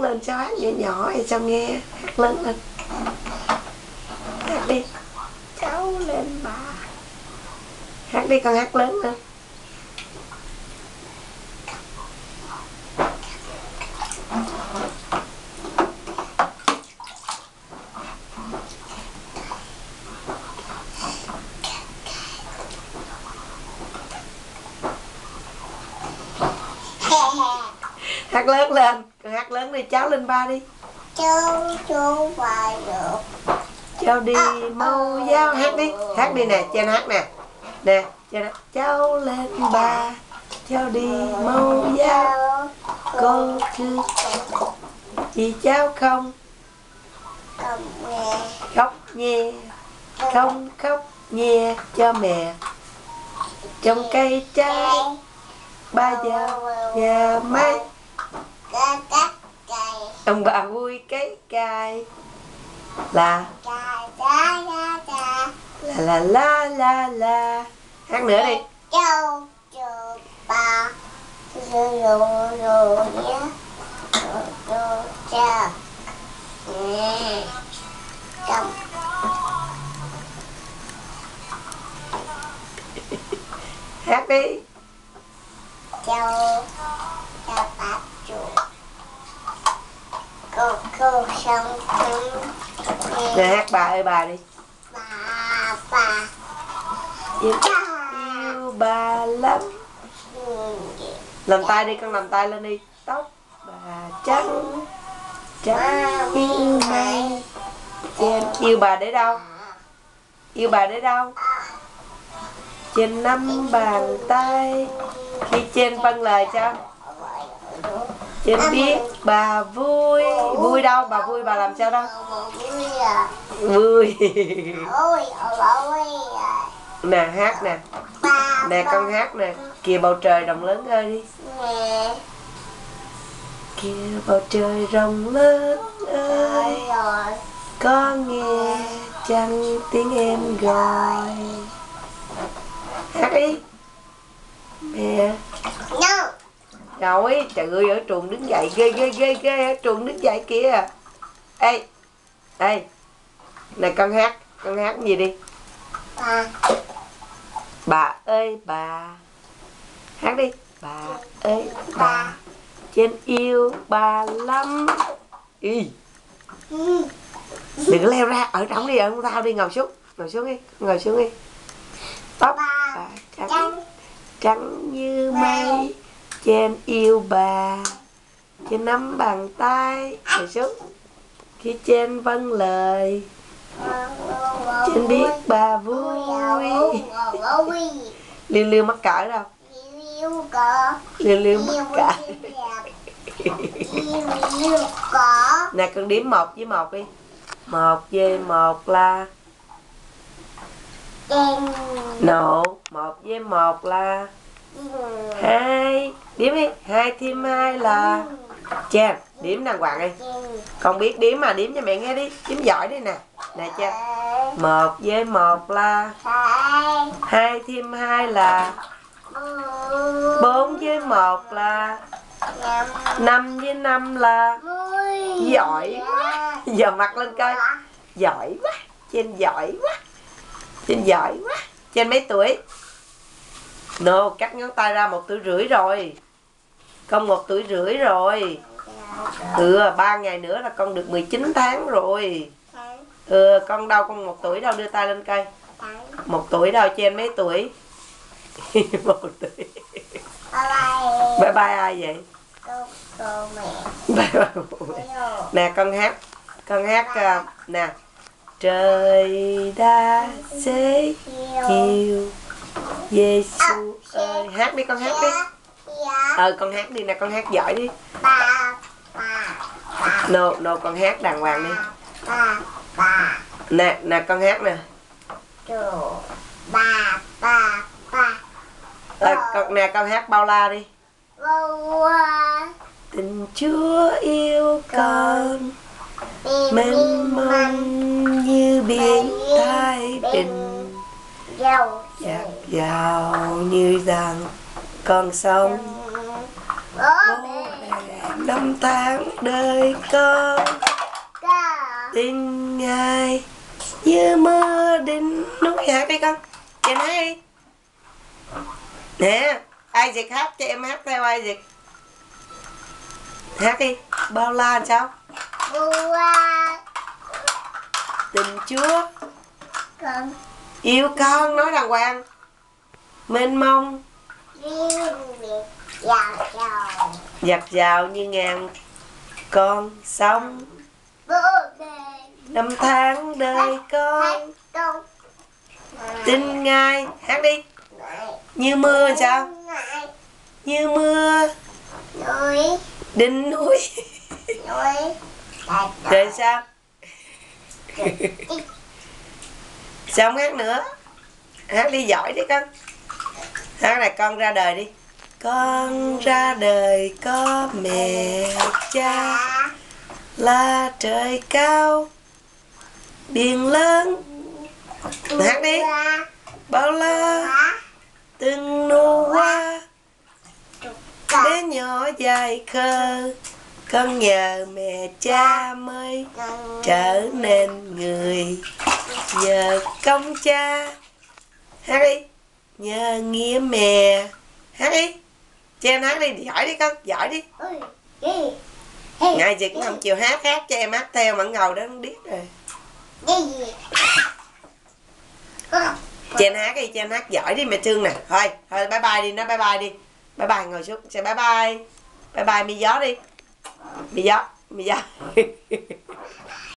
lên, cháu hát nhỏ nhỏ để cháu nghe. Hát lớn lên. Hát đi. Cháu lên bà. Hát đi con, hát lớn lên. Hát lớn lên, con hát lớn đi, cháu lên ba đi. Cháu ba được. Cháu đi mau giáo, hát đi nè, trên hát nè. Nè, trên hát. Cháu lên ba, cháu đi mau giáo. Cô cứ vì cháu không khóc nhè, không khóc nhè cho mẹ. Trong cây trái 3 giờ nhà máy, ông bà vui cái cài là la. Hát nữa đi. Cháu ba Hát đi. Cháu ba chuột cô sống Rồi hát bà ơi bà đi. bà Yêu bà lắm. Làm tay đi con, làm tay lên đi. Tóc bà trắng như mây. Yêu bà để đâu? Yêu bà để đâu? Trên 5 bàn tay. Khi trên vâng lời cho trên biết bà vui. Vui đâu? Bà vui bà làm sao đâu? Vui. Nè hát nè. Nè con hát nè. Kìa bầu trời rộng lớn ơi đi. Kìa bầu trời rộng lớn ơi, có nghe chăng tiếng em gọi. Hát đi. Mẹ. Rồi, trời ơi, ở trường đứng dậy, ghê, ở trường đứng dậy kìa. Ê, này con hát gì đi. Bà ơi bà. Hát đi. Bà ơi bà, trên yêu bà lắm. Ý. Đừng có leo ra, ở trống đi, ở tao đi, ngồi xuống đi. Tóc bà trắng như mây, trên yêu bà, trên nắm bàn tay. Ngồi xuống. Khi trên vâng lời, trên biết bà vui. Liêu mắc cỡ đâu? Liêu mắc cỡ. Nè con đếm 1 với 1 đi. 1 với 1 là nộ. 1 với 1 là 2. Đếm đi. 2 thêm 2 là Trang, đếm đàng hoàng đi. Con biết đếm mà, đếm cho mẹ nghe đi. Đếm giỏi đi nè. Nè Trang. 1 với 1 là 2 thêm 2 là 4 với 1 là 5 với 5 là giỏi quá. Giờ mặt lên coi. Giỏi quá. Trên giỏi quá. Trên mấy tuổi? No, cắt ngón tay ra 1 tuổi rưỡi rồi. Con 1 tuổi rưỡi rồi. 3 ngày nữa là con được 19 tháng rồi. Con đâu, con 1 tuổi đâu, đưa tay lên coi. 1 tuổi đâu, trên mấy tuổi? 1 tuổi. Bye bye ai vậy? Bye bye mẹ. Nè con hát nè. Trời đã xế chiều, Giêsu ơi. Hát đi con, hát đi. Con hát đi nè, con hát giỏi đi. No, con hát đàng hoàng đi. Nè con hát nè. Con hát bao la đi. Tình Chúa yêu con, mênh mông như biển Thái Bình, dạt dào như dòng con sông. Bố mẹ năm tháng đời con Có. tình ngày như mưa đến núi. Hát đi con, chị hát đi nè. Isaac hát cho em hát theo Isaac. Hát đi. Bao la làm sao? Bùa. Tình Chúa Con. yêu con, nói đàng hoàng. Mênh mông Riêng biệt. Giàu giàu. dạt dào như ngàn con sông. Bố đề. Năm tháng đời con Con. tin ngài. Hát đi. Như mưa làm sao? Như mưa Núi. đỉnh núi. Núi. Rồi sao? Sao không hát nữa? Hát đi, giỏi đi con. Hát này, con ra đời đi. Con ra đời có mẹ cha, là trời cao biển lớn. Hát đi. Bao la từng nụ hoa bé nhỏ dài khờ, con nhờ mẹ cha mới trở nên người. Nhờ công cha. Hát đi. Nhờ nghĩa mẹ. Hát đi. Cho em hát đi, giỏi đi con, giỏi đi. Ngày gì cũng không chịu hát, hát cho em hát theo mà ngồi đó không biết rồi. Cho em hát đi, cho em hát giỏi đi mẹ thương nè. Thôi bye bye đi, nói bye bye đi. Bye bye, ngồi xuống, say bye bye. Bye bye mi gió đi. Mi gió.